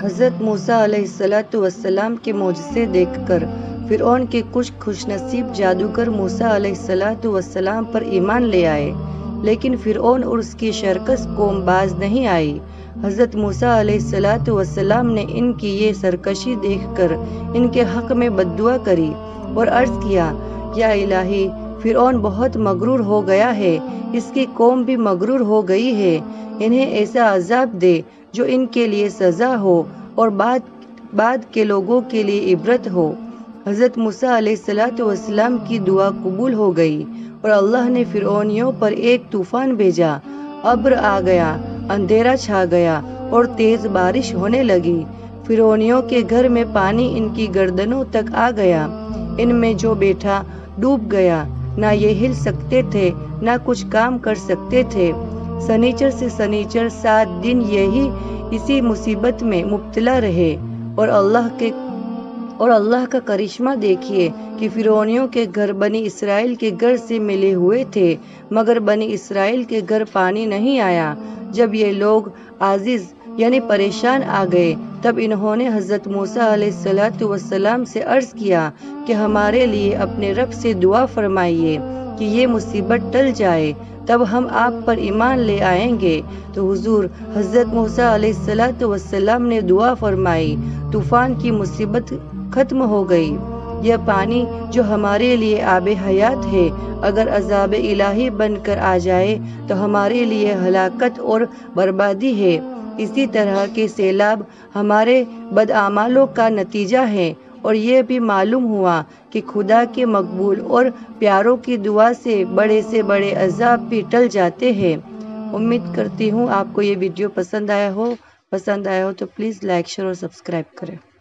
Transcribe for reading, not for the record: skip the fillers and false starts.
حضرت موسیٰ علیہ السلام کے معجزے دیکھ کر فرعون کے کچھ خوش نصیب جادوگر موسیٰ علیہ السلام پر ایمان لے آئے، لیکن فرعون اور اس کی شرکس قوم باز نہیں آئی۔ حضرت موسیٰ علیہ السلام نے ان کی یہ سرکشی دیکھ کر ان کے حق میں بددعا کری اور عرض کیا، یا الہی، فرعون بہت مغرور ہو گیا ہے، اس کی قوم بھی مغرور ہو گئی ہے، انہیں ایسا عذاب دے جو ان کے لیے سزا ہو اور بعد کے لوگوں کے لیے عبرت ہو۔ حضرت موسیٰ علیہ السلام کی دعا قبول ہو گئی اور اللہ نے فرعونیوں پر ایک طوفان بھیجا، ابر آ گیا، اندھیرا چھا گیا اور تیز بارش ہونے لگی۔ فرعونیوں کے گھر میں پانی ان کی گردنوں تک آ گیا، ان میں جو بیٹھا ڈوب گیا، نہ یہ ہل سکتے تھے نہ کچھ کام کر سکتے تھے۔ سنیچر سے سنیچر 7 دن اسی مصیبت میں مبتلا رہے، اور اللہ کا کرشمہ دیکھیے کہ فرعونیوں کے گھر بنی اسرائیل کے گھر سے ملے ہوئے تھے، مگر بنی اسرائیل کے گھر پانی نہیں آیا۔ جب یہ لوگ عاجز یعنی پریشان آ گئے، تب انہوں نے حضرت موسیٰ علیہ السلام سے عرض کیا کہ ہمارے لیے اپنے رب سے دعا فرمائیے کہ یہ مصیبت ٹل جائے، تب ہم آپ پر ایمان لے آئیں گے۔ تو حضور حضرت موسیٰ علیہ السلام نے دعا فرمائی، طوفان کی مصیبت ختم ہو گئی۔ یہ پانی جو ہمارے لیے آب حیات ہے، اگر عذاب الہی بن کر آ جائے تو ہمارے لیے ہلاکت اور بربادی ہے۔ اسی طرح کے سیلاب ہمارے بدعمالوں کا نتیجہ ہے، اور یہ بھی معلوم ہوا کہ خدا کے مقبول اور پیاروں کی دعا سے بڑے عذاب بھی ٹل جاتے ہیں۔ امید کرتی ہوں آپ کو یہ ویڈیو پسند آیا ہو تو پلیز لائک، شیئر اور سبسکرائب کریں۔